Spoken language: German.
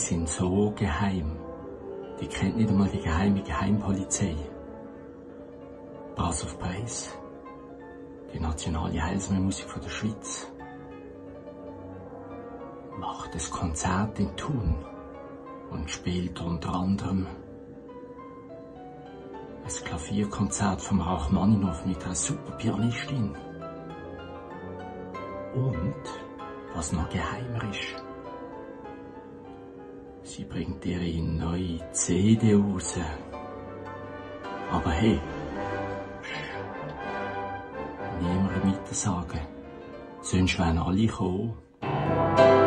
sind so geheim. Die kennt nicht einmal die geheime Geheimpolizei. Brass auf Preis. Die nationale Heilsmeermusik von der Schweiz. Macht ein Konzert in Thun und spielt unter anderem ein Klavierkonzert vom Rachmaninow mit einer super Pianistin. Und, was noch geheimer ist, sie bringt ihre neue CD raus. Aber hey, niemandem weiter sagen, sonst werden alle kommen.